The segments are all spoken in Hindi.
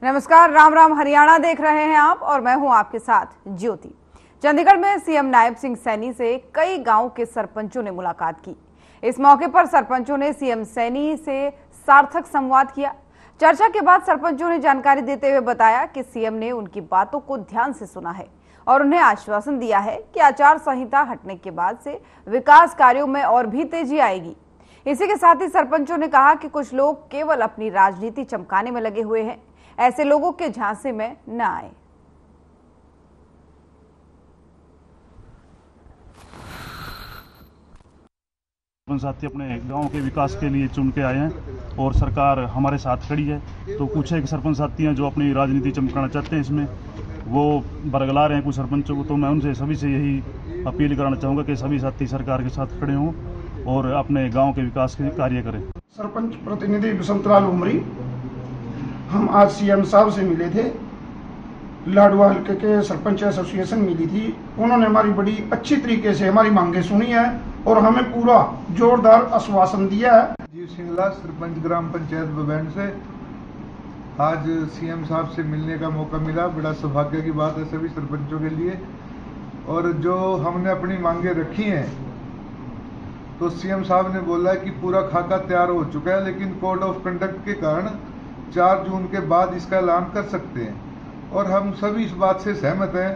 नमस्कार, राम राम। हरियाणा देख रहे हैं आप और मैं हूं आपके साथ ज्योति। चंडीगढ़ में सीएम नायब सिंह सैनी से कई गांव के सरपंचों ने मुलाकात की। इस मौके पर सरपंचों ने सीएम सैनी से सार्थक संवाद किया। चर्चा के बाद सरपंचों ने जानकारी देते हुए बताया कि सीएम ने उनकी बातों को ध्यान से सुना है और उन्हें आश्वासन दिया है कि आचार संहिता हटने के बाद से विकास कार्यों में और भी तेजी आएगी। इसी के साथ ही सरपंचों ने कहा कि कुछ लोग केवल अपनी राजनीति चमकाने में लगे हुए हैं, ऐसे लोगों के झांसे में न आए। साथी अपने गांव के विकास के लिए चुन के आए हैं और सरकार हमारे साथ खड़ी है। तो कुछ एक सरपंच साथी हैं जो अपनी राजनीति चमकाना चाहते हैं, इसमें वो बरगला रहे हैं कुछ सरपंचों को। तो मैं उनसे सभी से यही अपील करना चाहूँगा कि सभी साथी सरकार के साथ खड़े हों और अपने गांव के विकास के कार्य करें। सरपंच प्रतिनिधि बसंतलाल उमरी, हम आज सीएम साहब से मिले थे। लाडवा हल्के के सरपंच एसोसिएशन मिली थी। उन्होंने हमारी बड़ी अच्छी तरीके से हमारी मांगे सुनी है और हमें पूरा जोरदार आश्वासन दिया है। जीव सिंगला, सरपंच ग्राम पंचायत बबैंड से आज सीएम साहब से मिलने का मौका मिला। बड़ा सौभाग्य की बात है सभी सरपंचों के लिए। और जो हमने अपनी मांगे रखी हैं तो सीएम साहब ने बोला कि पूरा खाका तैयार हो चुका है, लेकिन कोड ऑफ कंडक्ट के कारण 4 जून के बाद इसका ऐलान कर सकते हैं और हम सभी इस बात से सहमत हैं।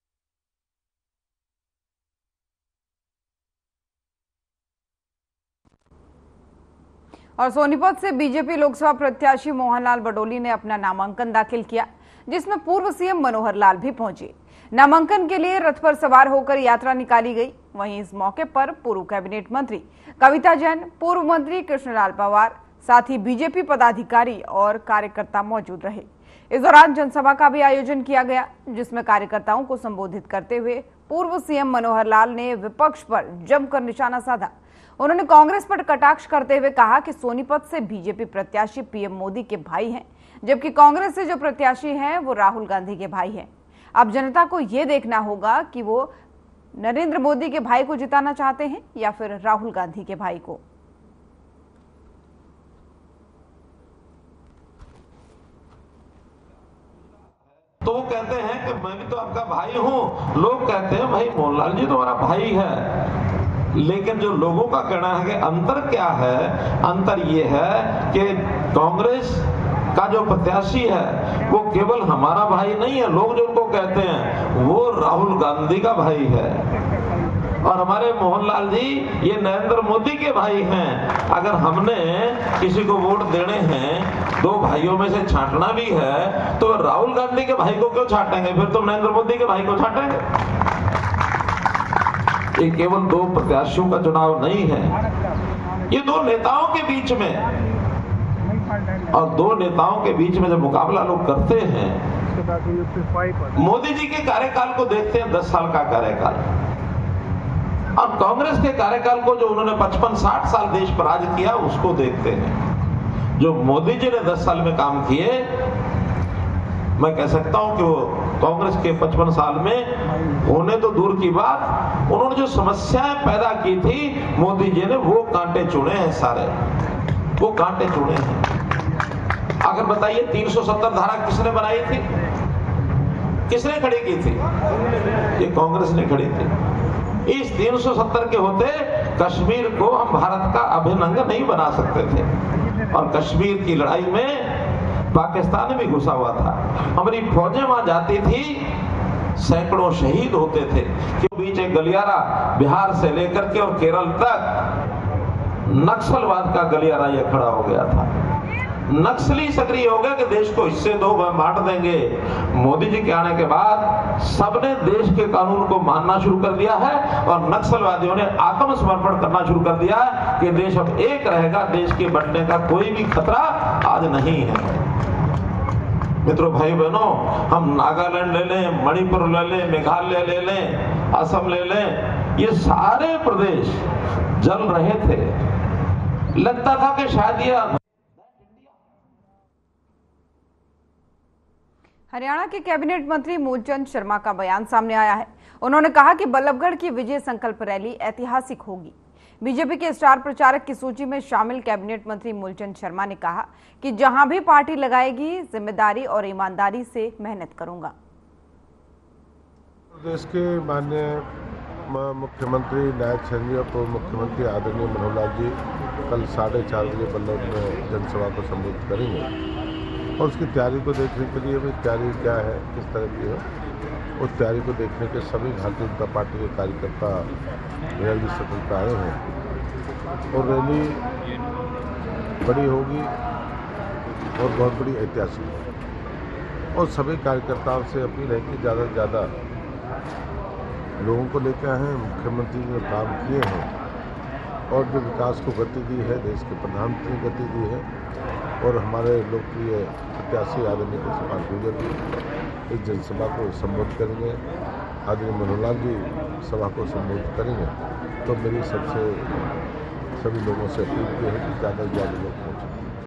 और सोनीपत से बीजेपी लोकसभा प्रत्याशी मोहनलाल बडोली ने अपना नामांकन दाखिल किया, जिसमें पूर्व सीएम मनोहर लाल भी पहुंचे। नामांकन के लिए रथ पर सवार होकर यात्रा निकाली गई। वहीं इस मौके पर पूर्व कैबिनेट मंत्री कविता जैन, पूर्व मंत्री कृष्णलाल पवार, साथ ही बीजेपी पदाधिकारी और कार्यकर्ता मौजूद रहे। इस दौरान जनसभा का भी आयोजन किया गया, जिसमें कार्यकर्ताओं को संबोधित करते हुए पूर्व सीएम मनोहर लाल ने विपक्ष पर जमकर निशाना साधा। उन्होंने कांग्रेस पर कटाक्ष करते हुए कहा कि सोनीपत से बीजेपी प्रत्याशी पीएम मोदी के भाई हैं, जबकि कांग्रेस से जो प्रत्याशी हैं वो राहुल गांधी के भाई हैं। अब जनता को ये देखना होगा कि वो नरेंद्र मोदी के भाई को जिताना चाहते हैं या फिर राहुल गांधी के भाई को। तो वो कहते हैं कि मैं भी तो आपका भाई हूं। लोग कहते हैं भाई मोहनलाल जी तो हमारा भाई है, लेकिन जो लोगों का कहना है कि अंतर क्या है, अंतर ये है कि कांग्रेस का जो प्रत्याशी है वो केवल हमारा भाई नहीं है। लोग जो उनको कहते हैं वो राहुल गांधी का भाई है और हमारे मोहनलाल जी ये नरेंद्र मोदी के भाई हैं। अगर हमने किसी को वोट देने हैं, 2 भाइयों में से छांटना भी है, तो राहुल गांधी के भाई को क्यों छांटेंगे? फिर तो नरेंद्र मोदी के भाई को छांटेंगे। ये केवल 2 प्रत्याशियों का चुनाव नहीं है, ये 2 नेताओं के बीच में, और 2 नेताओं के बीच में जब मुकाबला लोग करते हैं, मोदी जी के कार्यकाल को देखते हैं, 10 साल का कार्यकाल, और कांग्रेस के कार्यकाल को जो उन्होंने 55-60 साल देश पर राज किया उसको देखते हैं। जो मोदी जी ने 10 साल में काम किए, मैं कह सकता हूं कि वो कांग्रेस के 55 साल में होने तो दूर की बात, उन्होंने जो समस्याएं पैदा की थी मोदी जी ने वो कांटे चुने हैं, सारे वो कांटे चुने हैं। अगर बताइए 370 धारा किसने बनाई थी, किसने खड़ी की थी? ये कांग्रेस ने खड़ी थी। इस 370 के होते कश्मीर को हम भारत का अभिन्न अंग नहीं बना सकते थे और कश्मीर की लड़ाई में पाकिस्तान भी घुसा हुआ था। हमारी फौजें वहां जाती थी, सैकड़ों शहीद होते थे। क्यों? बीच एक गलियारा बिहार से लेकर के और केरल तक नक्सलवाद का गलियारा यह खड़ा हो गया था। नक्सली सक्रिय हो गया कि देश को इससे 2 बांट देंगे। मोदी जी के आने के बाद सबने देश के कानून को मानना शुरू कर दिया है और नक्सलवादियों ने आत्मसमर्पण करना शुरू कर दिया कि देश अब एक रहेगा, देश के बंटने का कोई भी खतरा आज नहीं है। मित्रों, भाई बहनों, हम नागालैंड ले लें, मणिपुर ले लें, मेघालय ले लें, असम ले लें, ये सारे प्रदेश जल रहे थे। लगता था कि शायद ये हरियाणा के कैबिनेट मंत्री मूलचंद शर्मा का बयान सामने आया है। उन्होंने कहा कि बल्लभगढ़ की विजय संकल्प रैली ऐतिहासिक होगी। बीजेपी के स्टार प्रचारक की सूची में शामिल कैबिनेट मंत्री मूलचंद शर्मा ने कहा कि जहां भी पार्टी लगाएगी जिम्मेदारी और ईमानदारी से मेहनत करूंगा। प्रदेश के माननीय मुख्यमंत्री नायब शहरी और पूर्व मुख्यमंत्री आदरणीय मनोहर लाल जी कल 4:30 बजे बल्लौर में जनसभा को संबोधित करेंगे और उसकी तैयारी को देखने के लिए भी तैयारी क्या है, किस तरह की है, उस तैयारी को देखने के सभी भारतीय जनता पार्टी के कार्यकर्ता रैली सफल पर आए हैं और रैली बड़ी होगी और बहुत बड़ी ऐतिहासिक है और सभी कार्यकर्ताओं से अपील है कि ज़्यादा से ज़्यादा लोगों को लेकर आए हैं। मुख्यमंत्री ने काम किए हैं और जो विकास को गति दी है, देश के प्रधानमंत्री ने गति दी है और हमारे लोकप्रिय प्रत्याशी आदरणीय कृष्णपाल गुर्जर जी इस जनसभा को संबोधित करेंगे, आदरणीय मनोहर लाल जी सभा को संबोधित करेंगे। तो मेरी सभी लोगों से अपील की है कि ज़्यादा से ज़्यादा लोग पहुँचें।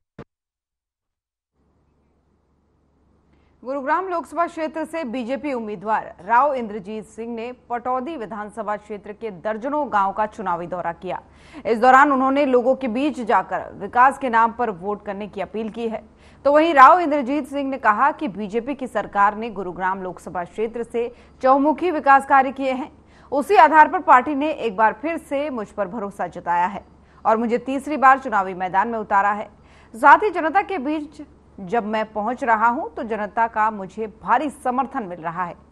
गुरुग्राम लोकसभा क्षेत्र से बीजेपी उम्मीदवार राव इंद्रजीत सिंह ने पटौदी विधानसभा क्षेत्र के दर्जनों गांव का चुनावी दौरा किया। इस दौरान उन्होंने लोगों के बीच जाकर विकास के नाम पर वोट करने की अपील की है। तो वहीं राव इंद्रजीत सिंह ने कहा कि बीजेपी की सरकार ने गुरुग्राम लोकसभा क्षेत्र से चहुमुखी विकास कार्य किए हैं। उसी आधार पर पार्टी ने एक बार फिर से मुझ पर भरोसा जताया है और मुझे तीसरी बार चुनावी मैदान में उतारा है। साथ ही जनता के बीच जब मैं पहुंच रहा हूं तो जनता का मुझे भारी समर्थन मिल रहा है।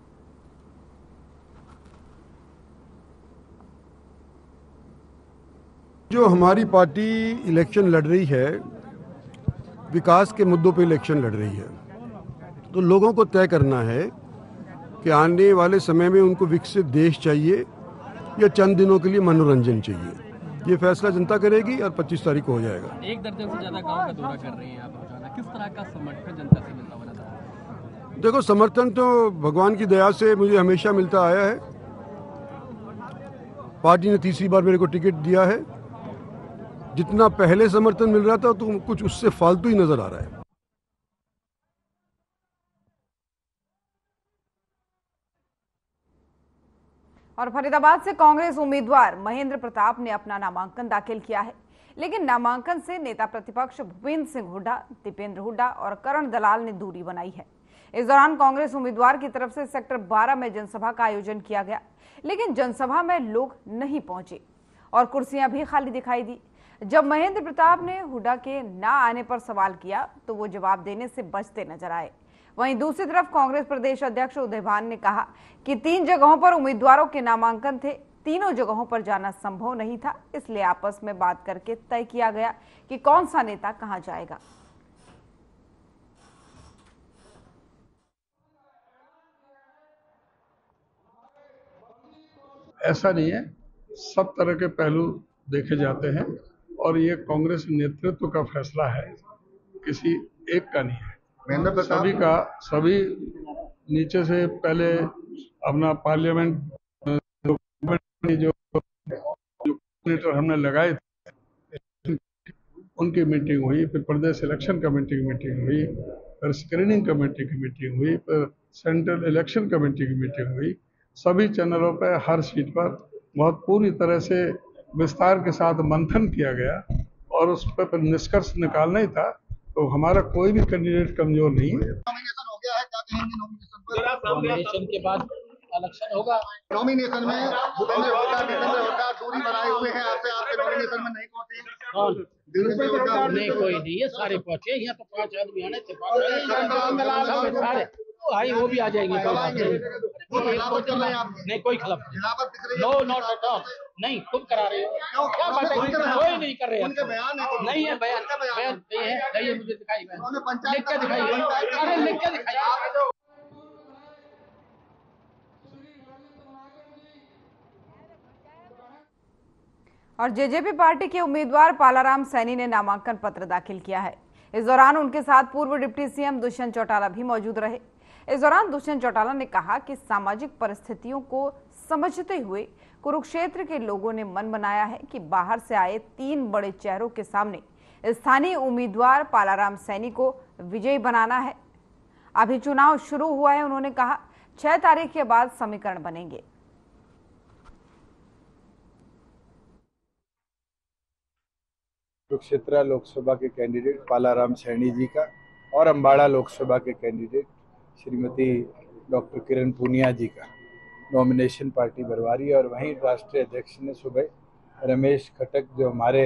जो हमारी पार्टी इलेक्शन लड़ रही है, विकास के मुद्दों पे इलेक्शन लड़ रही है, तो लोगों को तय करना है कि आने वाले समय में उनको विकसित देश चाहिए या चंद दिनों के लिए मनोरंजन चाहिए। ये फैसला जनता करेगी और 25 तारीख को हो जाएगा। 1 दर्जन से ज्यादा गांव का दौरा कर रहे हैं आप रोजाना, किस तरह का समर्थन जनता से मिलता हुआ नजर आता है? देखो, समर्थन तो भगवान की दया से मुझे हमेशा मिलता आया है। पार्टी ने तीसरी बार मेरे को टिकट दिया है। जितना पहले समर्थन मिल रहा था तो कुछ उससे फालतू ही नजर आ रहा है। और फरीदाबाद से कांग्रेस उम्मीदवार महेंद्र प्रताप ने अपना नामांकन दाखिल किया है, लेकिन नामांकन से नेता प्रतिपक्ष भूपेंद्र सिंह हुड्डा, दीपेंद्र हुड्डा और करण दलाल ने दूरी बनाई है। इस दौरान कांग्रेस उम्मीदवार की तरफ से सेक्टर 12 में जनसभा का आयोजन किया गया, लेकिन जनसभा में लोग नहीं पहुंचे और कुर्सियां भी खाली दिखाई दी। जब महेंद्र प्रताप ने हुड्डा के ना आने पर सवाल किया तो वो जवाब देने से बचते नजर आए। वहीं दूसरी तरफ कांग्रेस प्रदेश अध्यक्ष उदय भान ने कहा कि 3 जगहों पर उम्मीदवारों के नामांकन थे, तीनों जगहों पर जाना संभव नहीं था, इसलिए आपस में बात करके तय किया गया कि कौन सा नेता कहां जाएगा। ऐसा नहीं है, सब तरह के पहलू देखे जाते हैं और ये कांग्रेस नेतृत्व का फैसला है, किसी एक का नहीं है। सभी का, सभी नीचे से पहले अपना पार्लियामेंट जो कोऑर्डिनेटर हमने लगाए थे उनकी मीटिंग हुई, फिर प्रदेश इलेक्शन कमेटी की मीटिंग हुई, फिर स्क्रीनिंग कमेटी की मीटिंग हुई, फिर सेंट्रल इलेक्शन कमेटी की मीटिंग हुई। सभी चैनलों पर हर सीट पर बहुत पूरी तरह से विस्तार के साथ मंथन किया गया और उस पर निष्कर्ष निकालना ही था। तो हमारा कोई भी कैंडिडेट कमजोर नहीं है। नॉमिनेशन हो गया है, क्या कहेंगे नॉमिनेशन पर? नॉमिनेशन के बाद इलेक्शन होगा। नॉमिनेशन में भूपेंद्र हुड्डा दूरी बनाए हुए हैं आपसे, आपके नॉमिनेशन में नहीं पहुंचे। नहीं, कोई नहीं है, सारे पहुंचे। यहाँ तो 5 आदमी आने थे, सारे वो भी आ जाएंगे। नहीं, कोई खिलाफ नो, नॉट एट ऑल। नहीं, खुद करा रहे हो, क्या बात है? कोई नहीं कर रहे हैं, नहीं है बयान नहीं है, मुझे दिखाई, लिख के दिखाइए, अरे लिख के दिखाइए। और जेजेपी पार्टी के उम्मीदवार पालाराम सैनी ने नामांकन पत्र दाखिल किया है। इस दौरान उनके साथ पूर्व डिप्टी सीएम दुष्यंत चौटाला भी मौजूद रहे। इस दौरान दुष्यंत चौटाला ने कहा कि सामाजिक परिस्थितियों को समझते हुए कुरुक्षेत्र के लोगों ने मन बनाया है कि बाहर से आए 3 बड़े चेहरों के सामने स्थानीय उम्मीदवार पालाराम सैनी को विजयी बनाना है। अभी चुनाव शुरू हुआ है, उन्होंने कहा 6 तारीख के बाद समीकरण बनेंगे। कुरुक्षेत्र लोकसभा के कैंडिडेट पालाराम सैनी जी का और अम्बाड़ा लोकसभा के कैंडिडेट श्रीमती डॉक्टर किरण पूनिया जी का नॉमिनेशन पार्टी भरवा रही है। और वहीं राष्ट्रीय अध्यक्ष ने सुबह रमेश खटक जो हमारे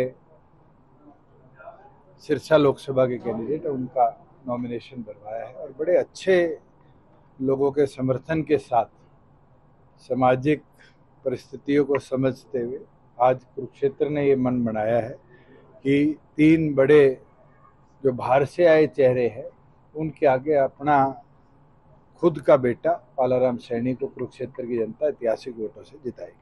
सिरसा लोकसभा के कैंडिडेट है उनका नॉमिनेशन भरवाया है। और बड़े अच्छे लोगों के समर्थन के साथ सामाजिक परिस्थितियों को समझते हुए आज कुरुक्षेत्र ने ये मन बनाया है कि 3 बड़े जो बाहर से आए चेहरे हैं उनके आगे अपना खुद का बेटा पालाराम सैनी को कुरुक्षेत्र की जनता ऐतिहासिक वोटों से जिताएगी।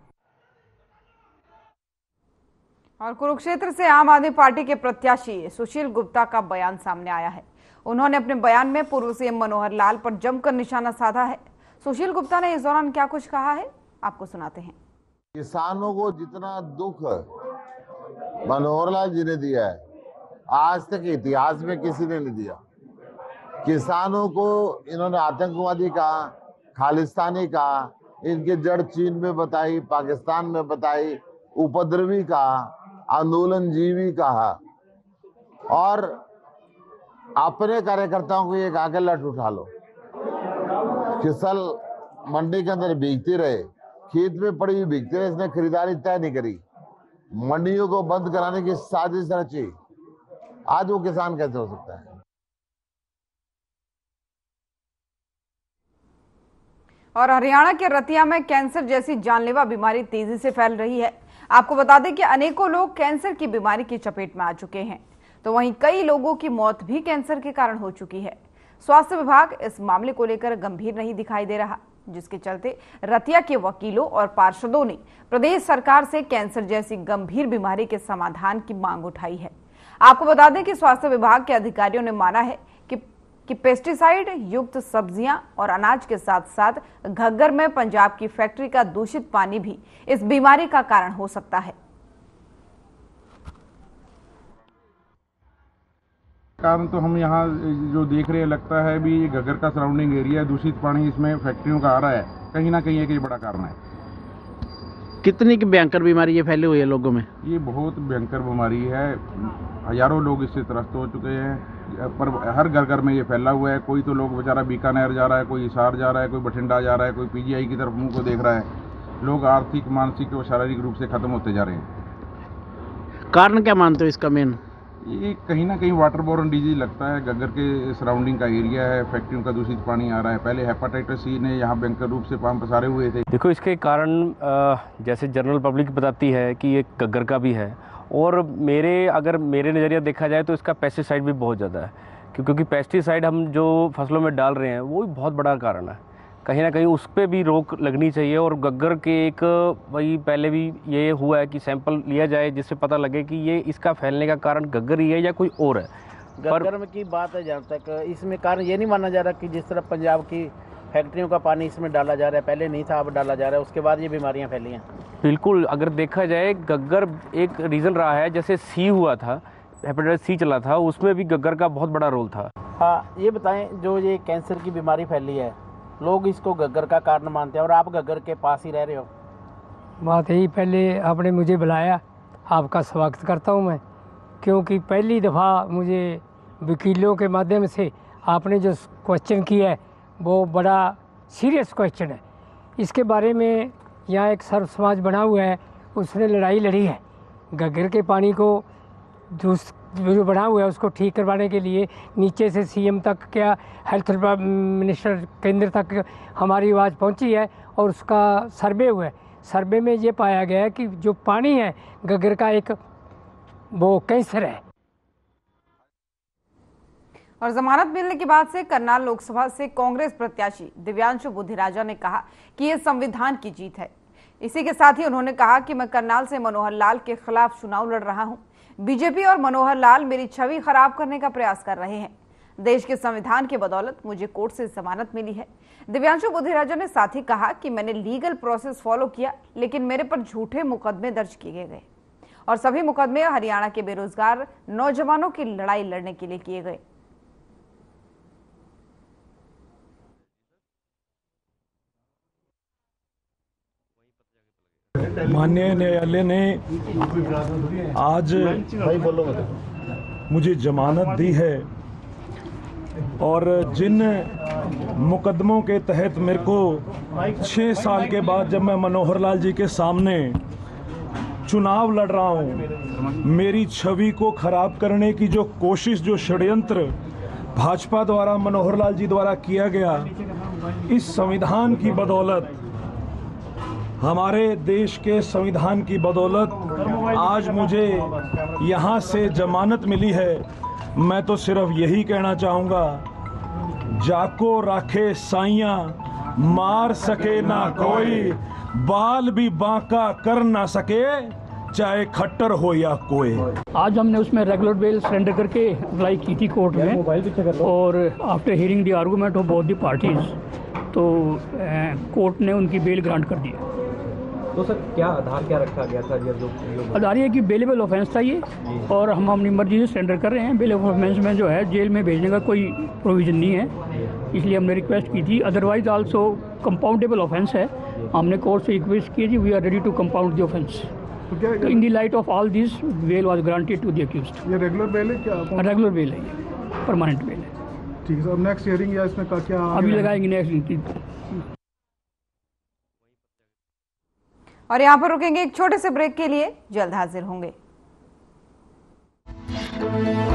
और कुरुक्षेत्र से आम आदमी पार्टी के प्रत्याशी सुशील गुप्ता का बयान सामने आया है। उन्होंने अपने बयान में पूर्व सीएम मनोहर लाल पर जमकर निशाना साधा है। सुशील गुप्ता ने इस दौरान क्या कुछ कहा है, आपको सुनाते हैं। किसानों को जितना दुख मनोहर लाल जी ने दिया है, आज तक इतिहास में किसी ने नहीं दिया। किसानों को इन्होंने आतंकवादी कहा, खालिस्तानी कहा, इनकी जड़ चीन में बताई, पाकिस्तान में बताई, उपद्रवी कहा, आंदोलनजीवी कहा और अपने कार्यकर्ताओं को एक आगे लट उठा लो। किसल मंडी के अंदर बिकती रहे, खेत में पड़ी हुई बिकती रहे, इसने खरीदारी तय नहीं करी, मंडियों को बंद कराने की साजिश रची। आज वो किसान कैसे हो सकता है? और हरियाणा के रतिया में कैंसर जैसी जानलेवा बीमारी तेजी से फैल रही है। आपको बता दें कि अनेकों लोग कैंसर की बीमारी की चपेट में आ चुके हैं, तो वहीं कई लोगों की मौत भी कैंसर के कारण हो चुकी है। स्वास्थ्य विभाग इस मामले को लेकर गंभीर नहीं दिखाई दे रहा, जिसके चलते रतिया के वकीलों और पार्षदों ने प्रदेश सरकार से कैंसर जैसी गंभीर बीमारी के समाधान की मांग उठाई है। आपको बता दें कि स्वास्थ्य विभाग के अधिकारियों ने माना है कि पेस्टिसाइड युक्त सब्जियां और अनाज के साथ साथ घग्गर में पंजाब की फैक्ट्री का दूषित पानी भी इस बीमारी का कारण हो सकता है। कारण तो हम यहाँ जो देख रहे हैं, लगता है भी ये घग्गर का सराउंडिंग एरिया है, दूषित पानी इसमें फैक्ट्रियों का आ रहा है, कहीं ना कहीं एक ये बड़ा कारण है। कितनी की भयंकर बीमारी ये फैली हुई है लोगों में? ये बहुत भयंकर बीमारी है, हजारों लोग इससे त्रस्त हो चुके हैं, पर हर घर घर में ये फैला हुआ है। कोई तो लोग बेचारा बीकानेर जा रहा है, कोई हिसार जा रहा है, कोई बठिंडा जा रहा है, कोई पीजीआई की तरफ मुंह को देख रहा है। लोग आर्थिक, मानसिक और शारीरिक रूप से खत्म होते जा रहे हैं। कारण क्या मानते हो इसका? मेन ये कहीं ना कहीं वाटर बोर्न डिजीज लगता है। घग्गर के सराउंडिंग का एरिया है, फैक्ट्रियों का दूषित पानी आ रहा है। पहले हेपेटाइटिस सी ने यहाँ भयंकर रूप से पाम पसारे हुए थे। देखो, इसके कारण जैसे जनरल पब्लिक बताती है कि ये घग्गर का भी है, और अगर मेरे नज़रिया देखा जाए तो इसका पेस्टिसाइड भी बहुत ज़्यादा है, क्योंकि पेस्टिसाइड हम जो फसलों में डाल रहे हैं वो भी बहुत बड़ा कारण है। कहीं ना कहीं उस पर भी रोक लगनी चाहिए। और घग्गर के एक वही पहले भी ये हुआ है कि सैंपल लिया जाए, जिससे पता लगे कि ये इसका फैलने का कारण घग्गर ही है या कोई और है। घग्गर में की बात है, जहाँ तक इसमें कारण ये नहीं माना जा रहा कि जिस तरह पंजाब की फैक्ट्रियों का पानी इसमें डाला जा रहा है, पहले नहीं था, अब डाला जा रहा है, उसके बाद ये बीमारियाँ फैली हैं। बिल्कुल, अगर देखा जाए घग्गर एक रीज़न रहा है। जैसे सी हुआ था, हेपेटाइटिस सी चला था, उसमें भी घग्गर का बहुत बड़ा रोल था। हाँ, ये बताएं, जो ये कैंसर की बीमारी फैली है, लोग इसको घग्गर का कारण मानते हैं, और आप घग्गर के पास ही रह रहे हो। बात यही, पहले आपने मुझे बुलाया, आपका स्वागत करता हूं मैं, क्योंकि पहली दफ़ा मुझे वकीलों के माध्यम से आपने जो क्वेश्चन किया है वो बड़ा सीरियस क्वेश्चन है। इसके बारे में यहाँ एक सर्व समाज बना हुआ है, उसने लड़ाई लड़ी है। घग्गर के पानी को जो बना हुआ है उसको ठीक करवाने के लिए नीचे से सीएम तक, क्या हेल्थ मिनिस्टर केंद्र तक हमारी आवाज़ पहुंची है, और उसका सर्वे हुआ है। सर्वे में ये पाया गया है कि जो पानी है घग्गर का, एक वो कैंसर है। और जमानत मिलने के बाद से करनाल लोकसभा से कांग्रेस प्रत्याशी दिव्यांशु बुद्धिराजा ने कहा कि यह संविधान की जीत है। इसी के साथ ही उन्होंने कहा कि मैं करनाल से मनोहर लाल के खिलाफ चुनाव लड़ रहा हूं। बीजेपी और मनोहर लाल मेरी छवि खराब करने का प्रयास कर रहे हैं। देश के संविधान की बदौलत मुझे कोर्ट से जमानत मिली है। दिव्यांशु बुद्धिराजा ने साथ ही कहा कि मैंने लीगल प्रोसेस फॉलो किया, लेकिन मेरे पर झूठे मुकदमे दर्ज किए गए, और सभी मुकदमे हरियाणा के बेरोजगार नौजवानों की लड़ाई लड़ने के लिए किए गए। माननीय न्यायालय ने आज मुझे जमानत दी है और जिन मुकदमों के तहत मेरे को 6 साल के बाद जब मैं मनोहर लाल जी के सामने चुनाव लड़ रहा हूं, मेरी छवि को खराब करने की जो कोशिश, जो षड्यंत्र भाजपा द्वारा, मनोहर लाल जी द्वारा किया गया, इस संविधान की बदौलत, हमारे देश के संविधान की बदौलत आज मुझे यहाँ से जमानत मिली है। मैं तो सिर्फ यही कहना चाहूँगा, जाको राखे साइयां, मार सके ना कोई, बाल भी बांका कर ना सके, चाहे खट्टर हो या कोई। आज हमने उसमें रेगुलर बेल सरेंडर करके अप्लाई की थी कोर्ट में, और after hearing the argument of both the parties, तो कोर्ट ने उनकी बेल ग्रांट कर दी। तो सर क्या आधार क्या रखा गया था? जो आधार ये कि बेलेबल ऑफेंस था ये, और हम अपनी मर्जी से सरेंडर कर रहे हैं। बेलेबल ऑफेंस में जो है जेल में भेजने का कोई प्रोविज़न नहीं है, इसलिए हमने रिक्वेस्ट की थी। अदरवाइज आल्सो कंपाउंडेबल ऑफेंस है, हमने कोर्ट से रिक्वेस्ट की थी, we are ready to compound the offence. तो in the light of all this bail was granted to the accused. ये रेगुलर बेल है क्या? रेगुलर बेल है, ये परमानेंट बेल है। ठीक है सर, नेक्स्ट हियरिंग या इसमें क्या अभी लगाएंगे नेक्स्ट। और यहाँ पर रुकेंगे एक छोटे से ब्रेक के लिए, जल्द हाजिर होंगे।